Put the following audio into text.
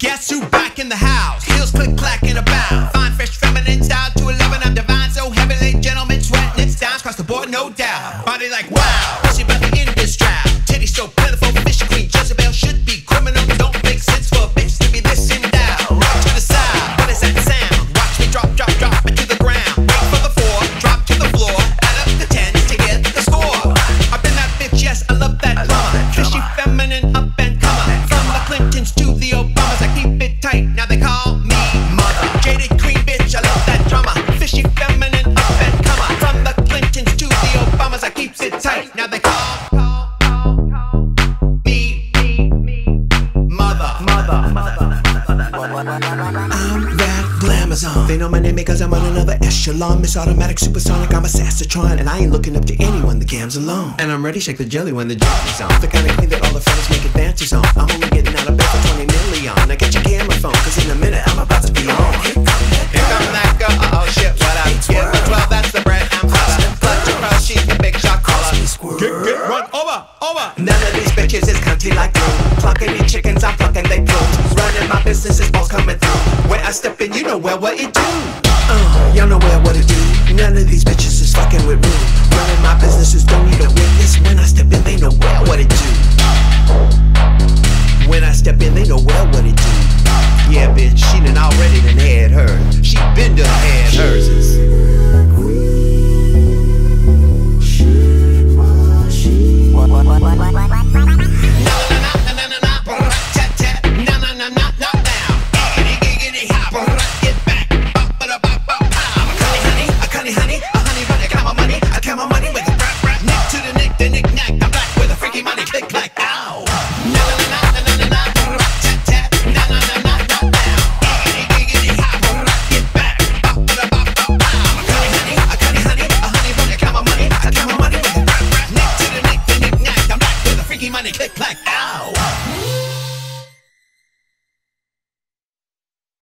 Guess who back in the house? Heels click clack in a bow. Fine, fresh, feminine style to 11. I'm divine, so heavenly, gentlemen sweating. It's down across the board, no doubt. Body like wow, she about to end this drought. Titty so plentiful, fishy queen Jezebel should be criminal. Don't make sense for a bitch to be this in doubt. Rock to the side, what is that sound? Watch me drop, drop, drop it to the ground. Wait for the 4, drop to the floor. Add up the 10s to get the score. I've been that bitch, yes, I love that drama. Fishy, feminine, up and comer. From the Clintons to the Obamas, I keep it tight. Now they call me mother. Jaded queen bitch, I love that drama. Fishy, feminine, up and comer. From the Clintons to the Obamas, I keep it tight. Now they call me mother. I'm that glamazon. They know my name because I'm on another echelon. Miss Automatic, supersonic, I'm a Sassatron. And I ain't looking up to anyone, the gam's alone. And I'm ready, shake the jelly when the jelly's on. The kind of clean that all the fellas make advances on. I'm only getting out of bed for 20 million. Now get your camera phone, cause in a minute I'm about to be on. Here come that girl, uh-oh shit, what up? Give her 12, that's the bread I'm color. Clutch your cross, she's the big shot caller. Get, run, over. None of these bitches is cunty like glue. Plucking these chickens, I'm plucking they plumes. Running my business is balls coming through. When I step in, you know well what it do. Y'all know well what it do. None of these bitches is fucking with me. Running my business is don't need a witness. When I step in, they know well what it do. When I step in, they know well what it do. Yeah, bitch, she done already done had hers. She been done had hers. Money, click, clack, ow.